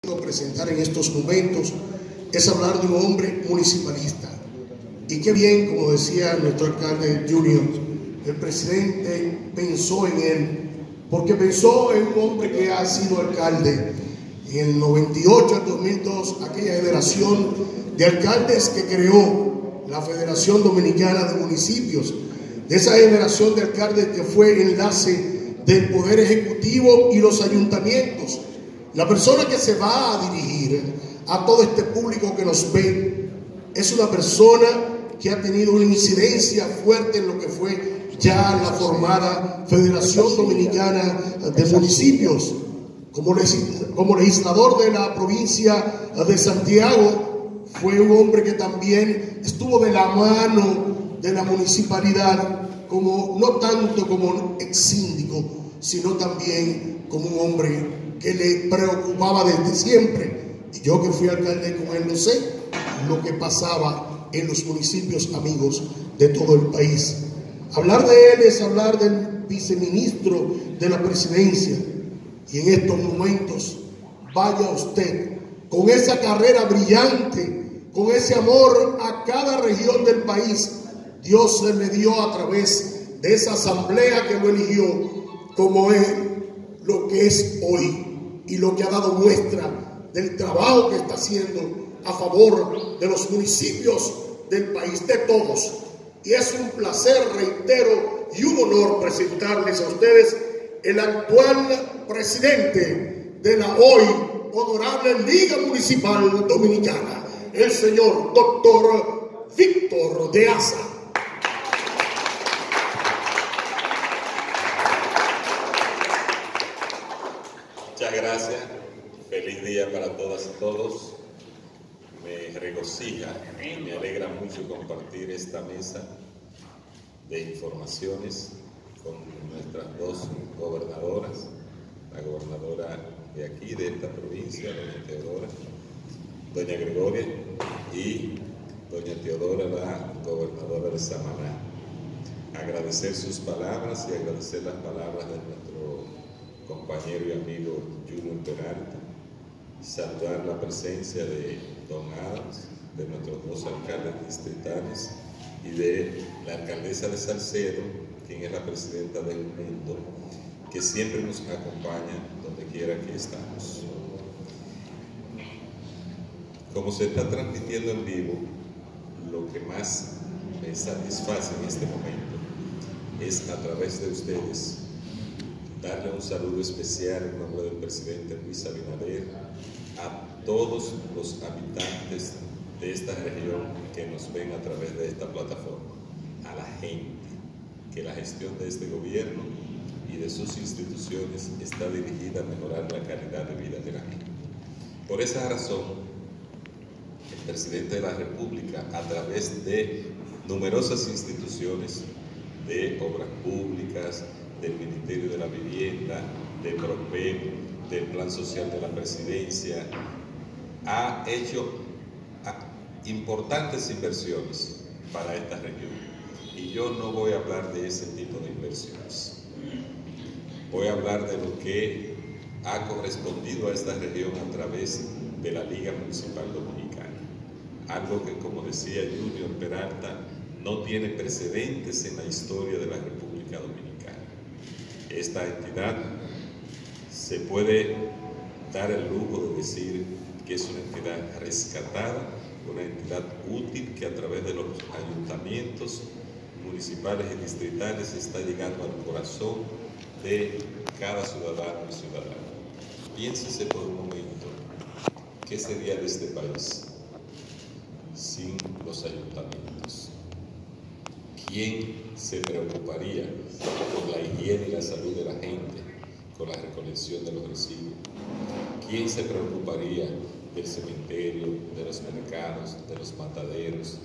presentar en estos momentos es hablar de un hombre municipalista. Y qué bien, como decía nuestro alcalde Junior, el presidente pensó en él, porque pensó en un hombre que ha sido alcalde en el 98 al 2002, aquella generación de alcaldes que creó la Federación Dominicana de Municipios, de esa generación de alcaldes que fue enlace del Poder Ejecutivo y los ayuntamientos. La persona que se va a dirigir a todo este público que nos ve es una persona que ha tenido una incidencia fuerte en lo que fue ya la formada Federación Dominicana de Municipios. Como legislador de la provincia de Santiago, fue un hombre que también estuvo de la mano de la municipalidad, no tanto como ex síndico, sino también como un hombre que le preocupaba desde siempre. Y yo, que fui alcalde con él, no sé lo que pasaba en los municipios amigos de todo el país. Hablar de él es hablar del viceministro de la presidencia. Y en estos momentos, vaya usted con esa carrera brillante, con ese amor a cada región del país. Dios se le dio a través de esa asamblea que lo eligió como es lo que es hoy y lo que ha dado muestra del trabajo que está haciendo a favor de los municipios del país, de todos. Y es un placer, reitero, y un honor presentarles a ustedes el actual presidente de la hoy honorable Liga Municipal Dominicana, el señor doctor Víctor de Asa. Muchas gracias. Feliz día para todas y todos. Me regocija, me alegra mucho compartir esta mesa de informaciones con nuestras dos gobernadoras, la gobernadora de aquí, de esta provincia, doña Teodora, doña Gregoria, y doña Teodora, la gobernadora de Samaná. Agradecer sus palabras y agradecer las palabras de nuestro compañero y amigo Junior Peralta. Saludar la presencia de don Adams, de nuestros dos alcaldes distritales y de la alcaldesa de Salcedo, quien es la presidenta del mundo, que siempre nos acompaña donde quiera que estamos. Como se está transmitiendo en vivo, lo que más me satisface en este momento es, a través de ustedes, darle un saludo especial en nombre del presidente Luis Abinader a todos los habitantes de esta región que nos ven a través de esta plataforma, a la gente, que la gestión de este gobierno y de sus instituciones está dirigida a mejorar la calidad de vida de la gente. Por esa razón, el presidente de la República, a través de numerosas instituciones de obras públicas, del Ministerio de la Vivienda, de PROPEP, del Plan Social de la Presidencia, ha hecho importantes inversiones para esta región. Y yo no voy a hablar de ese tipo de inversiones. Voy a hablar de lo que ha correspondido a esta región a través de la Liga Municipal Dominicana. Algo que, como decía Junior Peralta, no tiene precedentes en la historia de la República Dominicana. Esta entidad se puede dar el lujo de decir que es una entidad rescatada, una entidad útil que a través de los ayuntamientos municipales y distritales está llegando al corazón de cada ciudadano y ciudadana. Piénsese por un momento, ¿qué sería de este país sin los ayuntamientos? ¿Quién se preocuparía por la higiene y la salud de la gente, con la recolección de los residuos? ¿Quién se preocuparía del cementerio, de los mercados, de los mataderos,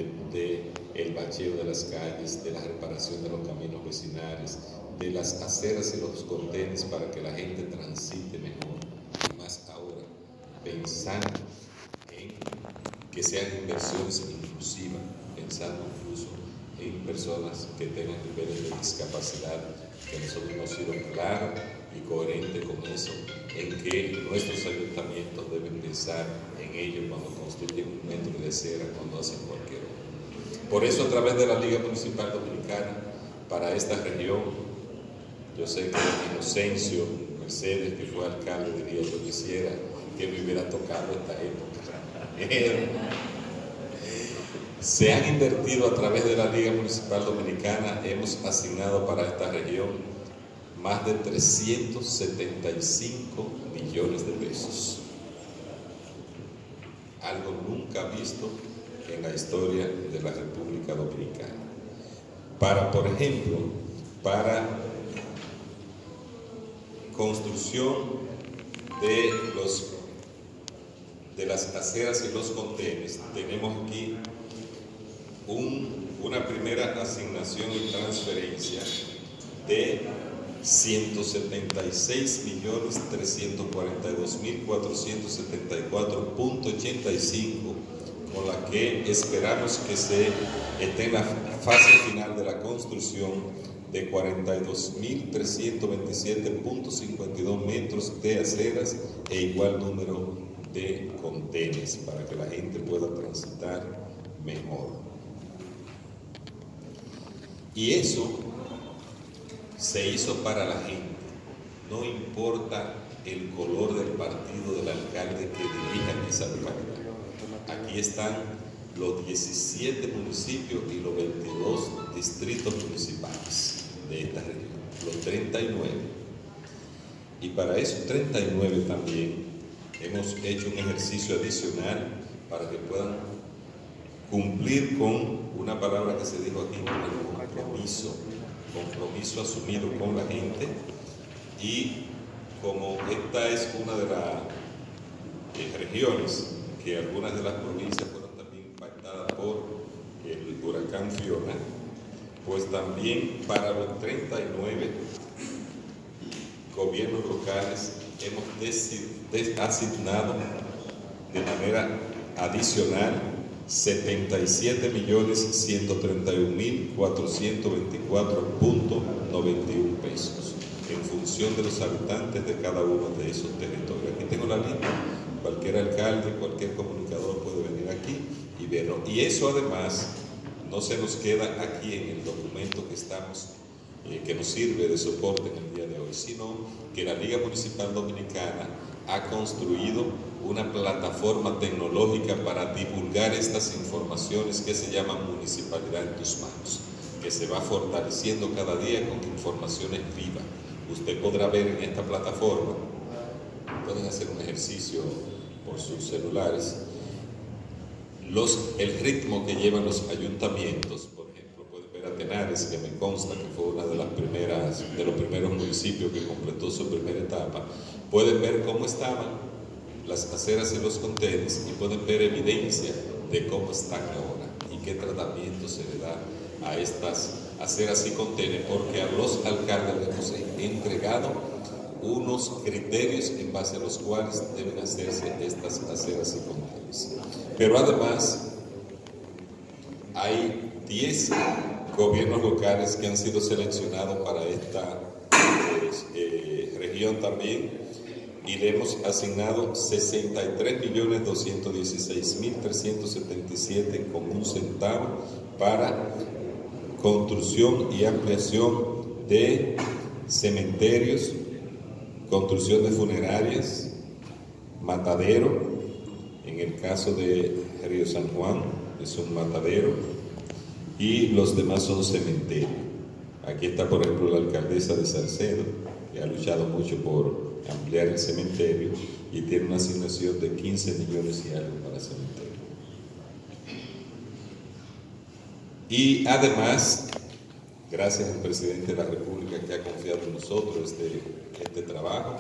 del bacheo de las calles, de la reparación de los caminos vecinales, de las aceras y los contenes para que la gente transite mejor? Y más ahora, pensando en que sean inversiones inclusivas, pensando incluso en personas que tengan niveles de discapacidad, que nosotros hemos sido claros y coherentes con eso, en que nuestros ayuntamientos deben pensar en ello cuando construyen un metro de acera, cuando hacen cualquier obra. Por eso, a través de la Liga Municipal Dominicana, para esta región, yo sé que Inocencio Mercedes, que fue alcalde, diría: yo quisiera que me hubiera tocado esta época. Se han invertido a través de la Liga Municipal Dominicana, hemos asignado para esta región más de 375 millones de pesos. Algo nunca visto en la historia de la República Dominicana. Para, por ejemplo, para construcción de las aceras y los contenes, tenemos aquí una primera asignación y transferencia de 176.342.474.85, con la que esperamos que se esté en la fase final de la construcción de 42.327.52 metros de aceras e igual número de contenes para que la gente pueda transitar mejor. Y eso se hizo para la gente, no importa el color del partido del alcalde que dirija esa localidad. Aquí están los 17 municipios y los 22 distritos municipales de esta región, los 39. Y para esos 39 también hemos hecho un ejercicio adicional para que puedan cumplir con una palabra que se dijo aquí, con el compromiso asumido con la gente. Y como esta es una de las regiones que algunas de las provincias fueron también impactadas por el huracán Fiona, pues también para los 39 gobiernos locales hemos asignado de manera adicional 77.131.424.91 pesos en función de los habitantes de cada uno de esos territorios. Aquí tengo la lista, cualquier alcalde, cualquier comunicador puede venir aquí y verlo. Y eso además no se nos queda aquí en el documento que estamos, que nos sirve de soporte en el día de hoy, sino que la Liga Municipal Dominicana ha construido una plataforma tecnológica para divulgar estas informaciones que se llama Municipalidad en tus manos, que se va fortaleciendo cada día con informaciones vivas. Usted podrá ver en esta plataforma, pueden hacer un ejercicio por sus celulares, el ritmo que llevan los ayuntamientos. Por ejemplo, pueden ver a Tenares, que me consta que fue una de los primeros municipios que completó su primera etapa. Pueden ver cómo estaban las aceras y los contenes y pueden ver evidencia de cómo están ahora y qué tratamiento se le da a estas aceras y contenes, porque a los alcaldes les hemos entregado unos criterios en base a los cuales deben hacerse estas aceras y contenes. Pero además hay 10 gobiernos locales que han sido seleccionados para esta región también, y le hemos asignado 63.216.377,1 para construcción y ampliación de cementerios, construcción de funerarias, matadero. En el caso de Río San Juan es un matadero y los demás son cementerios. Aquí está, por ejemplo, la alcaldesa de Salcedo, que ha luchado mucho por ampliar el cementerio y tiene una asignación de 15 millones y algo para cementerio. Y además, gracias al presidente de la República que ha confiado en nosotros este trabajo.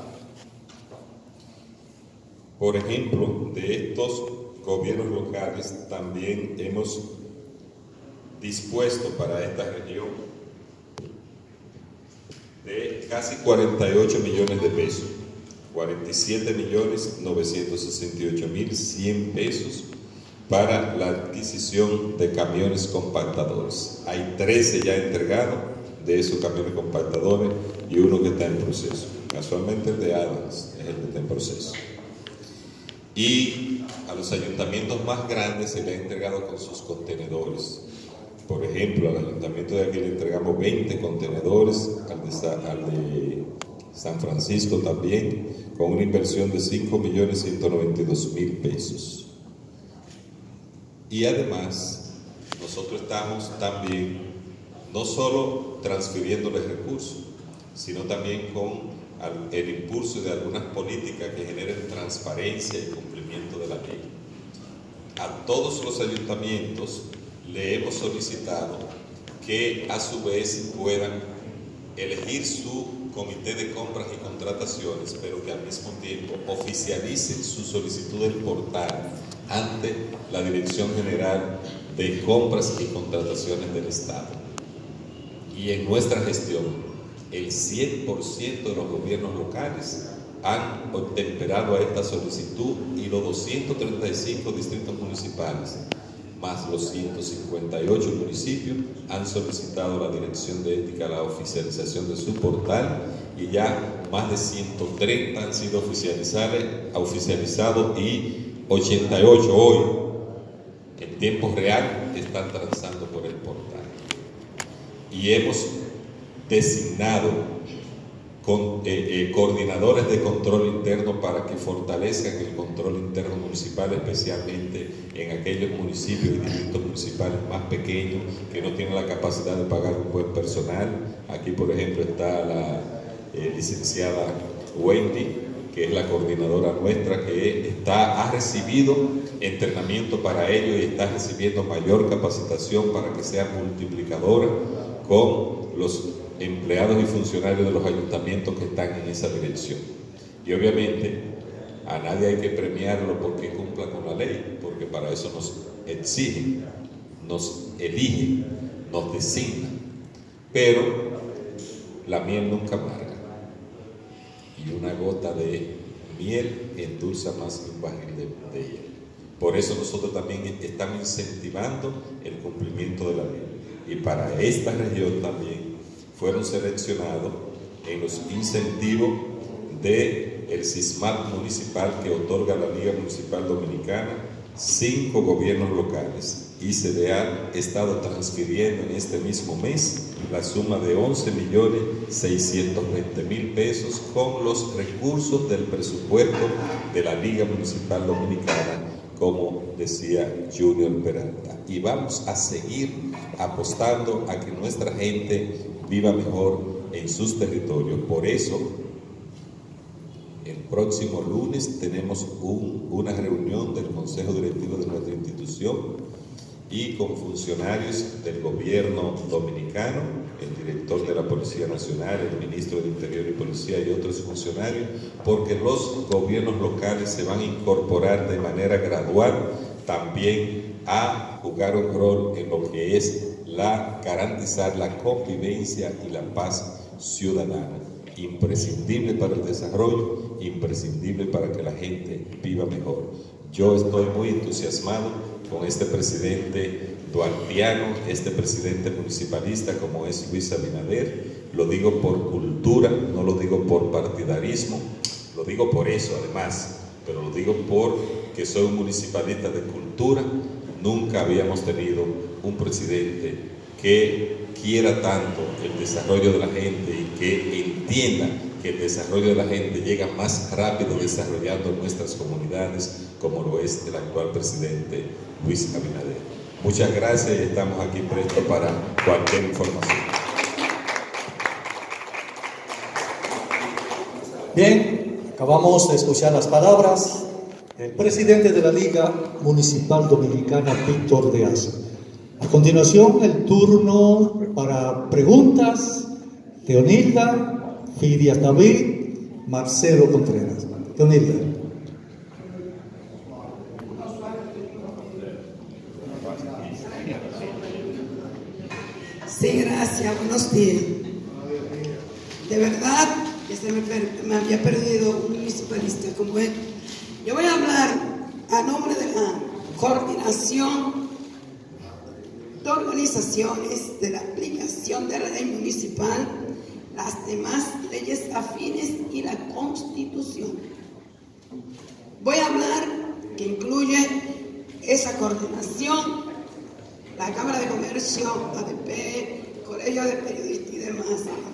Por ejemplo, de estos gobiernos locales también hemos dispuesto para esta región de casi 48 millones de pesos, 47.968.100 pesos para la adquisición de camiones compactadores. Hay 13 ya entregados de esos camiones compactadores y uno que está en proceso. Casualmente el de Adams es el que está en proceso. y a los ayuntamientos más grandes se le ha entregado con sus contenedores. Por ejemplo, al ayuntamiento de aquí le entregamos 20 contenedores, al de San Francisco también, con una inversión de 5.192.000 pesos. Y además, nosotros estamos también no solo transfiriéndoles recursos, sino también con el impulso de algunas políticas que generen transparencia y cumplimiento de la ley. A todos los ayuntamientos le hemos solicitado que a su vez puedan elegir su comité de compras y contrataciones, pero que al mismo tiempo oficialicen su solicitud del portal ante la Dirección General de Compras y Contrataciones del Estado. Y en nuestra gestión, el 100% de los gobiernos locales han temperado a esta solicitud, y los 235 distritos municipales, más los 158 municipios, han solicitado a la Dirección de Ética la oficialización de su portal, y ya más de 130 han sido oficializados y 88 hoy, en tiempo real, están transando por el portal. Y hemos designado coordinadores de control interno para que fortalezcan el control interno municipal, especialmente en aquellos municipios y distritos municipales más pequeños que no tienen la capacidad de pagar un buen personal. Aquí, por ejemplo, está la licenciada Wendy, que es la coordinadora nuestra, que ha recibido entrenamiento para ello y está recibiendo mayor capacitación para que sea multiplicadora con los empleados y funcionarios de los ayuntamientos que están en esa dirección. Y obviamente a nadie hay que premiarlo porque cumpla con la ley, porque para eso nos exigen, nos eligen, nos designan. Pero la miel nunca amarga, y una gota de miel endulza más que un barril de ella. Por eso nosotros también estamos incentivando el cumplimiento de la ley. Y para esta región también fueron seleccionados en los incentivos del SISMAT municipal que otorga la Liga Municipal Dominicana 5 gobiernos locales, y se le ha estado transfiriendo en este mismo mes la suma de 11.620.000 pesos con los recursos del presupuesto de la Liga Municipal Dominicana, como decía Junior Peralta. Y vamos a seguir apostando a que nuestra gente viva mejor en sus territorios. Por eso, el próximo lunes tenemos una reunión del Consejo Directivo de nuestra institución y con funcionarios del gobierno dominicano, el director de la Policía Nacional, el ministro del Interior y Policía y otros funcionarios, porque los gobiernos locales se van a incorporar de manera gradual también a jugar un rol en lo que es garantizar la convivencia y la paz ciudadana, imprescindible para el desarrollo, imprescindible para que la gente viva mejor. Yo estoy muy entusiasmado con este presidente duartiano, este presidente municipalista como es Luis Abinader. Lo digo por cultura, no lo digo por partidarismo, lo digo por eso además, pero lo digo porque soy un municipalista de cultura. Nunca habíamos tenido un presidente que quiera tanto el desarrollo de la gente y que entienda que el desarrollo de la gente llega más rápido desarrollando nuestras comunidades, como lo es el actual presidente Luis Abinader. Muchas gracias y estamos aquí prestos para cualquier información. Bien, acabamos de escuchar las palabras del presidente de la Liga Municipal Dominicana, Víctor de Asa. A continuación, el turno para preguntas. Teonilda, Fidias David, Marcelo Contreras. Teonilda. Sí, gracias. Buenos días. De verdad que me había perdido un municipalista como él. Yo voy a hablar a nombre de la coordinación de organizaciones de la aplicación de la ley municipal, las demás leyes afines y la Constitución. Voy a hablar esa coordinación, la Cámara de Comercio, ADP, Colegio de Periodistas y demás.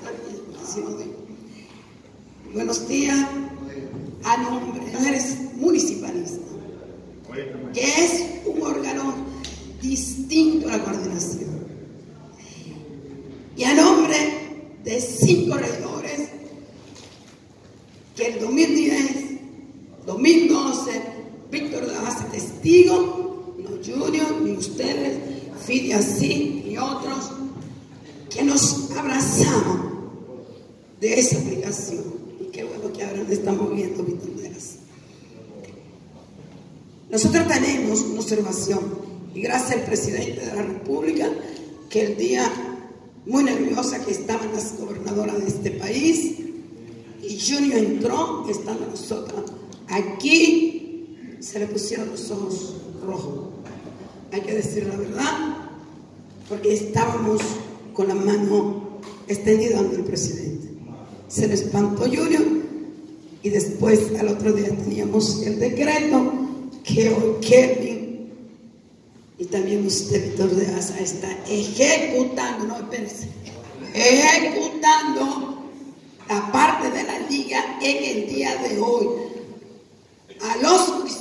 Buenos días, a nombre de mujeres municipalistas, que es un órgano distinto a la coordinación, y a nombre de 5 regidores que el 2010, 2012, Víctor de Asa testigo, no Junior, ni ustedes, Fidi así y otros, que nos abrazamos de esa aplicación. Y qué bueno que ahora nos estamos viendo, Víctor de Asa. Nosotros tenemos una observación, y gracias al presidente de la República, que el día muy nerviosa que estaban las gobernadoras de este país, y Junior entró, estando nosotros aquí, se le pusieron los ojos rojos. Hay que decir la verdad, porque estábamos con la mano extendida ante el presidente. Se le espantó Junior, y después al otro día teníamos el decreto que hoy Kevin y también usted, Víctor de Asa, está ejecutando, no espérense, ejecutando la parte de la liga en el día de hoy a los